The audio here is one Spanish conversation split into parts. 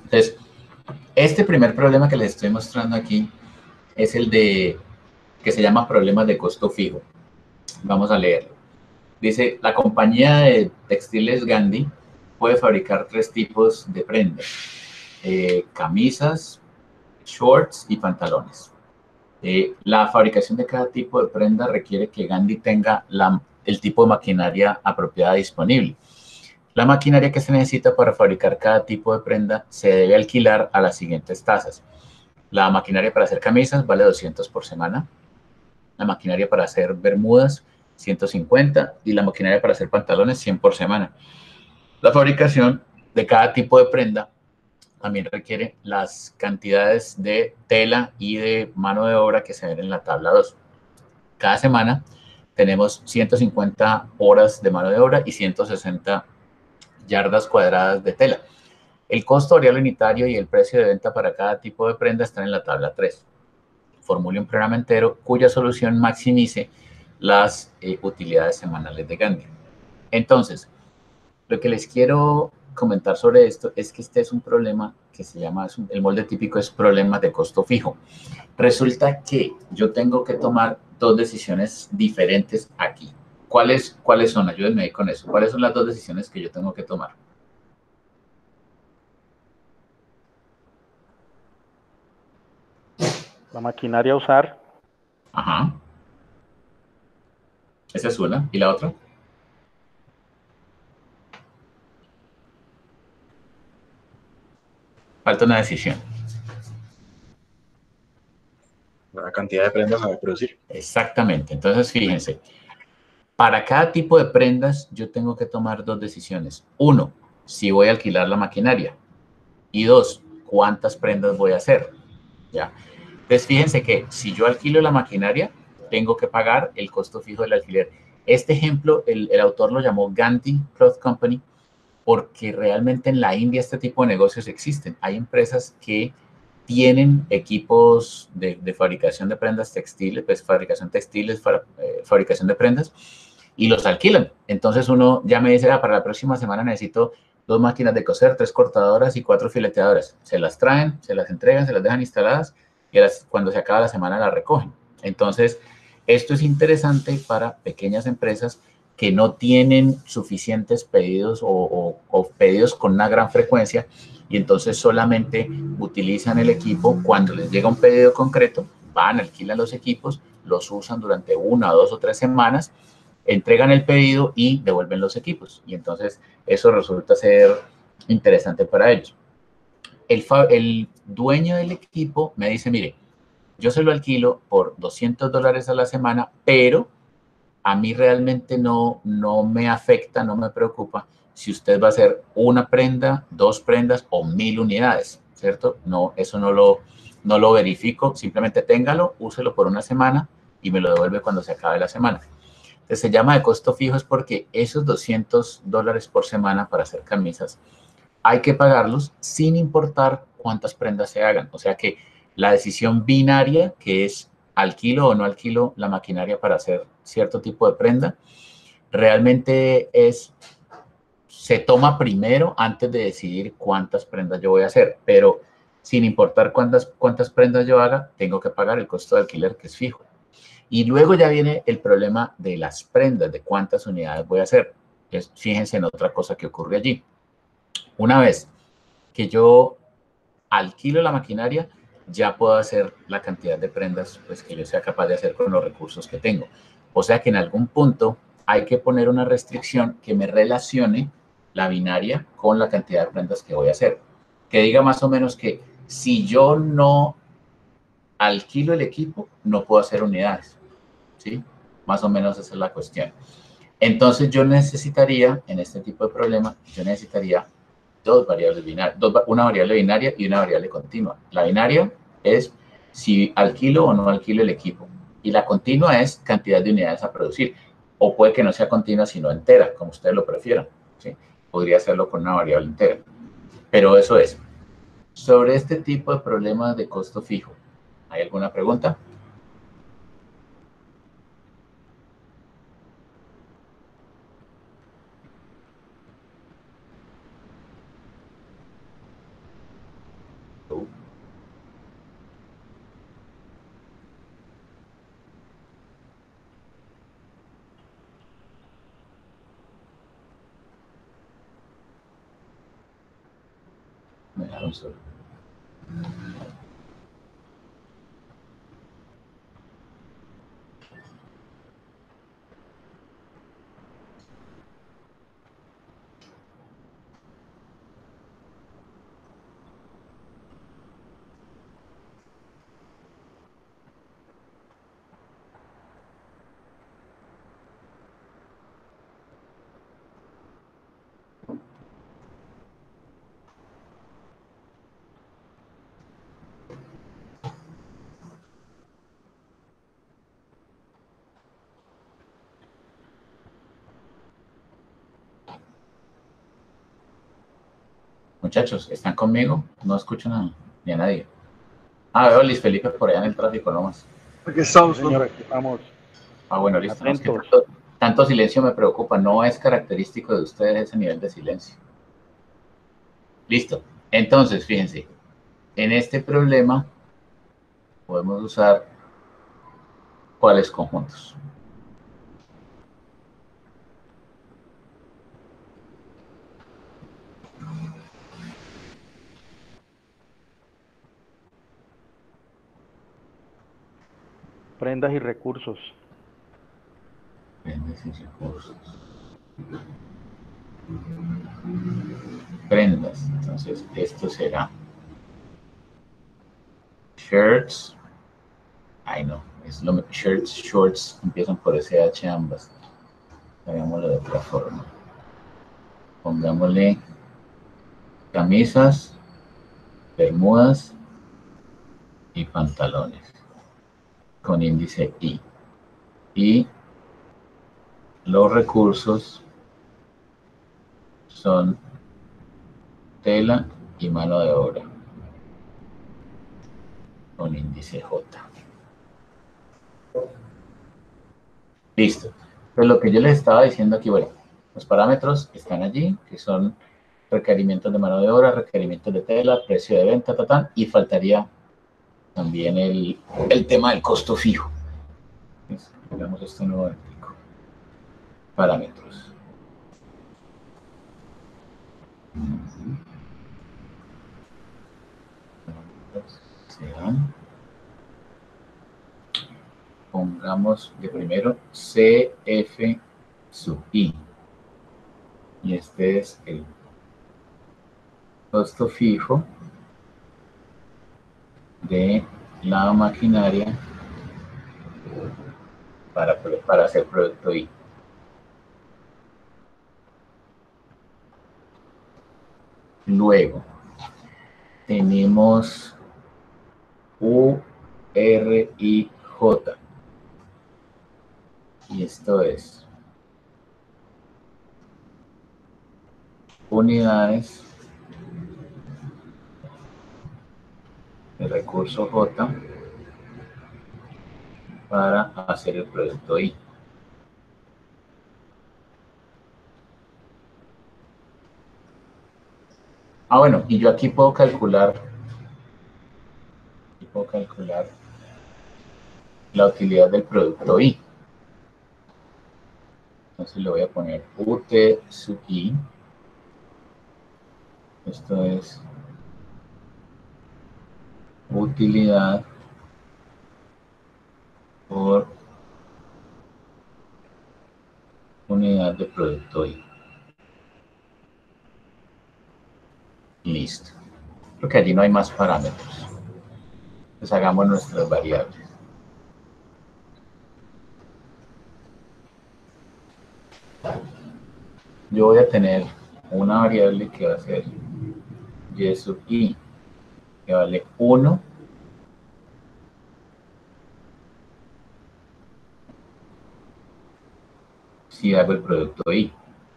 Entonces, este primer problema que les estoy mostrando aquí es el de que se llama problemas de costo fijo. Vamos a leerlo. Dice, la compañía de textiles Gandhi puede fabricar 3 tipos de prendas: camisas, shorts y pantalones. La fabricación de cada tipo de prenda requiere que Gandhi tenga el tipo de maquinaria apropiada disponible. La maquinaria que se necesita para fabricar cada tipo de prenda se debe alquilar a las siguientes tasas. La maquinaria para hacer camisas vale 200 por semana. La maquinaria para hacer bermudas, 150. Y la maquinaria para hacer pantalones, 100 por semana. La fabricación de cada tipo de prenda también requiere las cantidades de tela y de mano de obra que se ven en la tabla 2. Cada semana tenemos 150 horas de mano de obra y 160 yardas cuadradas de tela. El costo variable unitario y el precio de venta para cada tipo de prenda están en la tabla 3. Formule un programa entero cuya solución maximice las utilidades semanales de Gandhi. Entonces, lo que les quiero comentar sobre esto es que este es un problema que se llama, el molde típico es problema de costo fijo. Resulta que yo tengo que tomar 2 decisiones diferentes aquí. ¿Cuáles son? Ayúdenme ahí con eso. ¿Cuáles son las 2 decisiones que yo tengo que tomar? La maquinaria a usar. Ajá. Esa es una. ¿Y la otra? Falta una decisión. La cantidad de prendas a producir. Exactamente. Entonces, fíjense. Para cada tipo de prendas, yo tengo que tomar 2 decisiones. 1, si voy a alquilar la maquinaria. Y 2, cuántas prendas voy a hacer. ¿Ya? Entonces, fíjense que si yo alquilo la maquinaria, tengo que pagar el costo fijo del alquiler. Este ejemplo, el autor lo llamó Gandhi Cloth Company, porque realmente en la India este tipo de negocios existen. Hay empresas que tienen equipos de fabricación de prendas textiles, pues fabricación textiles, fabricación de prendas, y los alquilan. Entonces uno ya me dice, para la próxima semana necesito 2 máquinas de coser, 3 cortadoras y 4 fileteadoras. Se las traen, se las entregan, se las dejan instaladas y cuando se acaba la semana las recogen. Entonces, esto es interesante para pequeñas empresas que no tienen suficientes pedidos o pedidos con una gran frecuencia y entonces solamente utilizan el equipo cuando les llega un pedido concreto, van, alquilan los equipos, los usan durante 1, 2 o 3 semanas, entregan el pedido y devuelven los equipos. Y entonces eso resulta ser interesante para ellos. El dueño del equipo me dice, mire, yo se lo alquilo por $200 a la semana, pero a mí realmente no me afecta, no me preocupa si usted va a hacer una prenda, 2 prendas o 1000 unidades, ¿cierto? No, eso no lo verifico, simplemente téngalo, úselo por una semana y me lo devuelve cuando se acabe la semana. Entonces, se llama de costo fijo es porque esos $200 por semana para hacer camisas hay que pagarlos sin importar cuántas prendas se hagan. O sea que la decisión binaria, que es alquilo o no alquilo la maquinaria para hacer cierto tipo de prenda, realmente se toma primero antes de decidir cuántas prendas yo voy a hacer. Pero sin importar cuántas prendas yo haga, tengo que pagar el costo de alquiler, que es fijo. Y luego ya viene el problema de las prendas, de cuántas unidades voy a hacer. Fíjense en otra cosa que ocurre allí. Una vez que yo alquilo la maquinaria, ya puedo hacer la cantidad de prendas pues, que yo sea capaz de hacer con los recursos que tengo. O sea que en algún punto hay que poner una restricción que me relacione la binaria con la cantidad de prendas que voy a hacer. Que diga más o menos que si yo no alquilo el equipo, no puedo hacer unidades. ¿Sí? Más o menos esa es la cuestión. Entonces yo necesitaría, en este tipo de problema, yo necesitaría 2 variables binarias, una variable binaria y una variable continua. La binaria es si alquilo o no alquilo el equipo. Y la continua es cantidad de unidades a producir. O puede que no sea continua, sino entera, como ustedes lo prefieran. ¿Sí? Podría hacerlo con una variable entera. Pero eso es. Sobre este tipo de problemas de costo fijo, ¿hay alguna pregunta? Me dejaron solo. Muchachos, ¿están conmigo? No escucho nada, ni a nadie. Ah, veo a Luis Felipe por allá en el tráfico nomás. Aquí estamos, Señor, aquí estamos. Ah, bueno, listo. No, es que Atentos. tanto silencio me preocupa. No es característico de ustedes ese nivel de silencio. Listo. Entonces, fíjense. En este problema podemos usar ¿cuáles conjuntos? Prendas y recursos. Prendas y recursos. Prendas. Entonces, esto será shirts. Ay, no. Es lo shirts, shorts. Empiezan por SH ambas. Hagámoslo de otra forma. Pongámosle camisas, bermudas y pantalones con índice I. Y los recursos son tela y mano de obra con índice J. Listo. Pues lo que yo les estaba diciendo aquí, bueno, los parámetros están allí, que son requerimientos de mano de obra, requerimientos de tela, precio de venta, y faltaría también el tema del costo fijo. Veamos esto nuevo. Parámetros. Serán, pongamos de primero CF sub I. Y este es el costo fijo de la maquinaria para hacer producto I. Luego tenemos URIJ. Y esto es unidades de recurso J para hacer el producto I. Ah, bueno, y yo aquí puedo calcular la utilidad del producto I. Entonces le voy a poner UT sub I. Esto es utilidad por unidad de producto I. Listo. Porque allí no hay más parámetros. Entonces hagamos nuestras variables. Yo voy a tener una variable que va a ser y sub I, que vale 1. Si hago el producto I.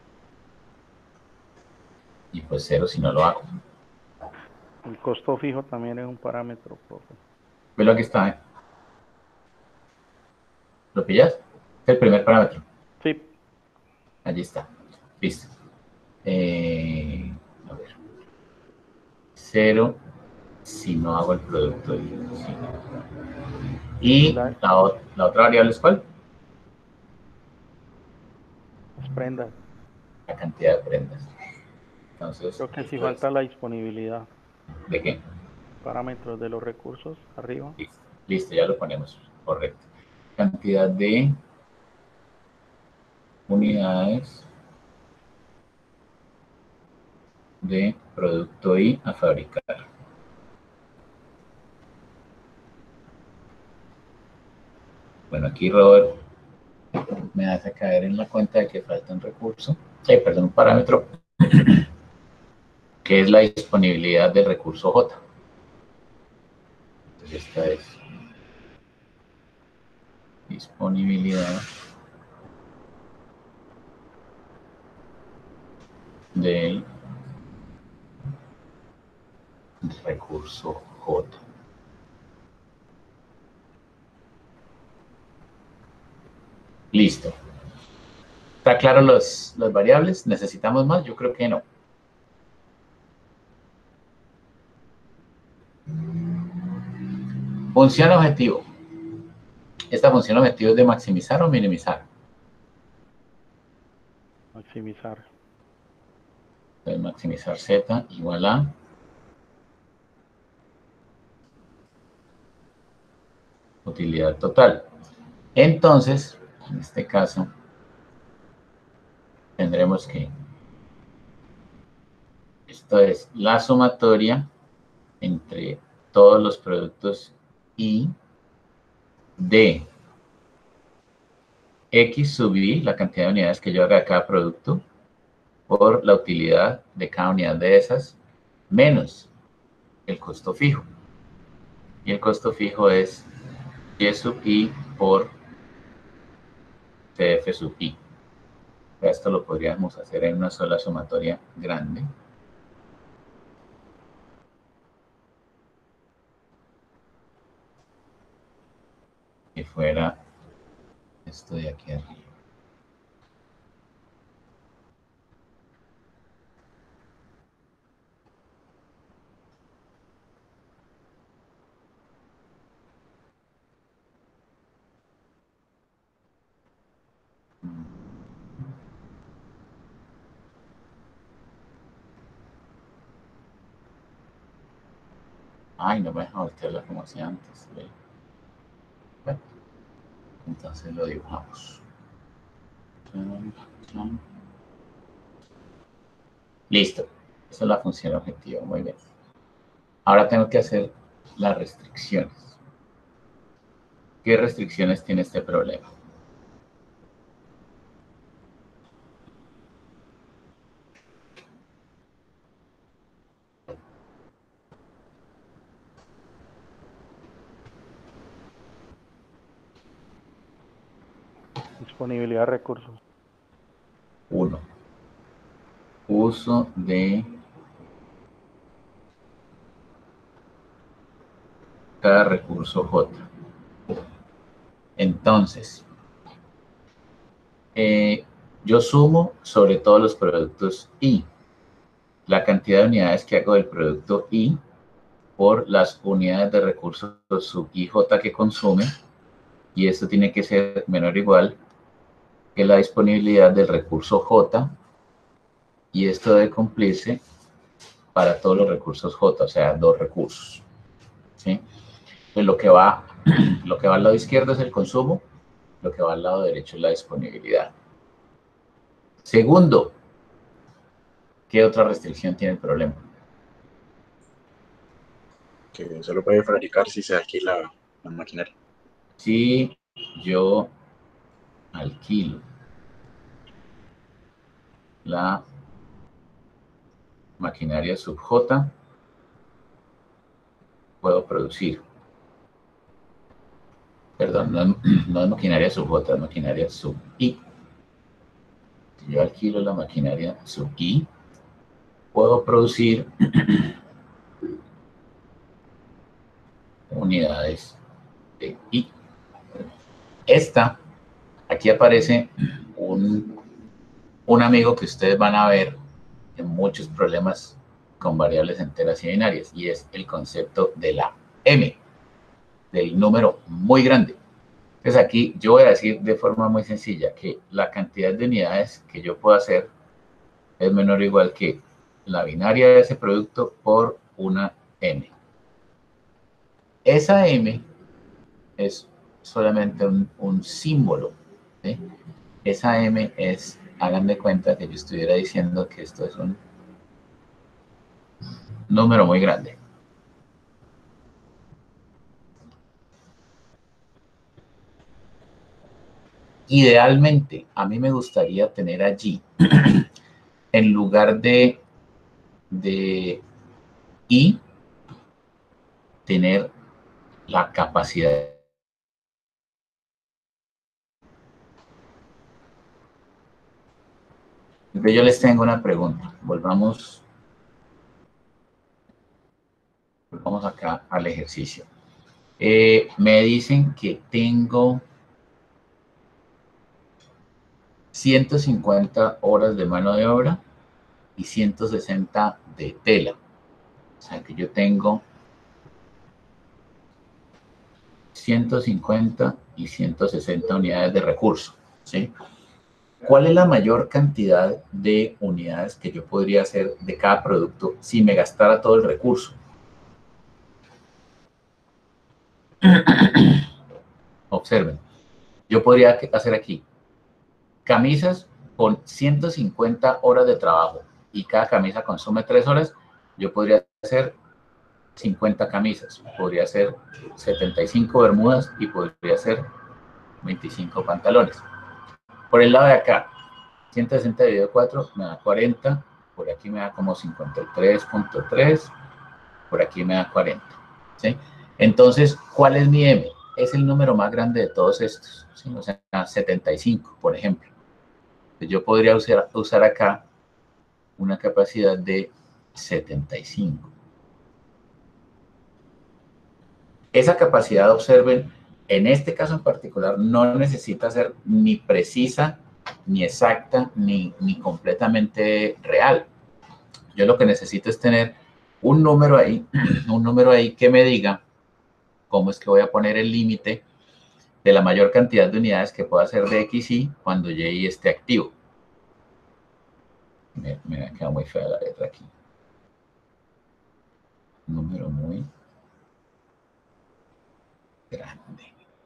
Y pues 0 si no lo hago. El costo fijo también es un parámetro, profe. Velo, aquí está, ¿eh? ¿Lo pillas? Es el primer parámetro. Sí. Allí está. Listo. A ver. 0 si no hago el producto I. Sí. Y la otra variable es ¿cuál? Las prendas. La cantidad de prendas. Entonces, Creo que sí falta la disponibilidad. ¿De qué? Parámetros de los recursos arriba. Listo, ya lo ponemos. Correcto. Cantidad de unidades de producto I a fabricar. Bueno, aquí Robert me hace caer en la cuenta de que falta un recurso, perdón, un parámetro, que es la disponibilidad del recurso J. Entonces esta es disponibilidad del recurso J. Listo. ¿Está claro las variables? ¿Necesitamos más? Yo creo que no. Función objetivo. Esta función objetivo es de maximizar o minimizar. Maximizar. Entonces, maximizar Z igual a utilidad total. Entonces, en este caso, tendremos que esto es la sumatoria entre todos los productos I de X sub I, la cantidad de unidades que yo haga de cada producto, por la utilidad de cada unidad de esas, menos el costo fijo. Y el costo fijo es Y sub I por CF sub I. Esto lo podríamos hacer en una sola sumatoria grande. Que fuera esto de aquí arriba. Ay, no me deja voltearla como hacía antes. ¿Ve? Bueno, entonces lo dibujamos. Listo. Esa es la función objetiva. Muy bien. Ahora tengo que hacer las restricciones. ¿Qué restricciones tiene este problema? Disponibilidad de recursos. 1. Uso de cada recurso J. Entonces, yo sumo sobre todos los productos I la cantidad de unidades que hago del producto I por las unidades de recursos sub IJ que consume, y esto tiene que ser menor o igual que la disponibilidad del recurso J, y esto debe cumplirse para todos los recursos J, o sea, 2 recursos. ¿Sí? Pues lo que va al lado izquierdo es el consumo, lo que va al lado derecho es la disponibilidad. Segundo, ¿qué otra restricción tiene el problema? Que solo puede fabricar si se alquila la maquinaria. Si yo alquilo la maquinaria sub J, puedo producir. Perdón, no es maquinaria sub J, es maquinaria sub I. Si yo alquilo la maquinaria sub I, puedo producir unidades de I. Aquí aparece un amigo que ustedes van a ver en muchos problemas con variables enteras y binarias, y es el concepto de la M, del número muy grande. Entonces aquí yo voy a decir de forma muy sencilla que la cantidad de unidades que yo puedo hacer es menor o igual que la binaria de ese producto por una M. Esa M es solamente un símbolo, ¿sí? Esa M es, hagan de cuenta que yo estuviera diciendo que esto es un número muy grande. Idealmente, a mí me gustaría tener allí, en lugar de I, tener la capacidad. Entonces yo les tengo una pregunta. Volvamos acá al ejercicio. Me dicen que tengo 150 horas de mano de obra y 160 de tela. O sea que yo tengo 150 y 160 unidades de recurso, ¿sí? ¿Cuál es la mayor cantidad de unidades que yo podría hacer de cada producto si me gastara todo el recurso? Observen, yo podría hacer aquí camisas con 150 horas de trabajo y cada camisa consume 3 horas, yo podría hacer 50 camisas, podría hacer 75 bermudas y podría hacer 25 pantalones. Por el lado de acá, 160 dividido 4 me da 40, por aquí me da como 53.3, por aquí me da 40, ¿sí? Entonces, ¿cuál es mi M? Es el número más grande de todos estos, ¿sí? O sea, 75, por ejemplo. Yo podría usar acá una capacidad de 75. Esa capacidad, observen, en este caso en particular, no necesita ser ni precisa, ni exacta, ni completamente real. Yo lo que necesito es tener un número ahí que me diga cómo es que voy a poner el límite de la mayor cantidad de unidades que pueda hacer de XY cuando Y esté activo. Me ha quedado muy fea la letra aquí. Número muy grande.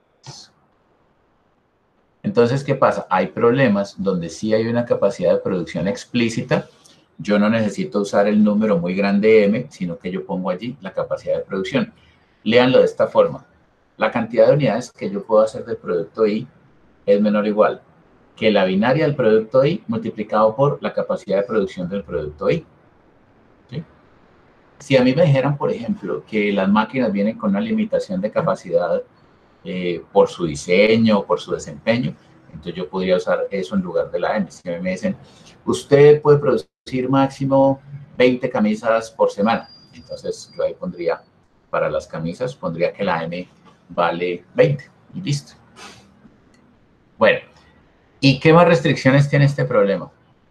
Entonces, ¿qué pasa? Hay problemas donde sí hay una capacidad de producción explícita. Yo no necesito usar el número muy grande M, sino que yo pongo allí la capacidad de producción. Léanlo de esta forma. La cantidad de unidades que yo puedo hacer del producto Y es menor o igual que la binaria del producto Y multiplicado por la capacidad de producción del producto Y. ¿Sí? Si a mí me dijeran, por ejemplo, que las máquinas vienen con una limitación de capacidad por su diseño, por su desempeño, entonces yo podría usar eso en lugar de la M. Si a mí me dicen, usted puede producir máximo 20 camisas por semana, entonces yo ahí pondría, para las camisas, pondría que la M vale 20 y listo. Bueno, ¿y qué más restricciones tiene este problema?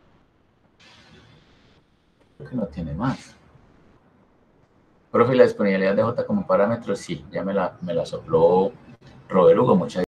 Creo que no tiene más. Profe, la disponibilidad de J como parámetro, sí, ya me la sopló Robert Hugo, muchas gracias.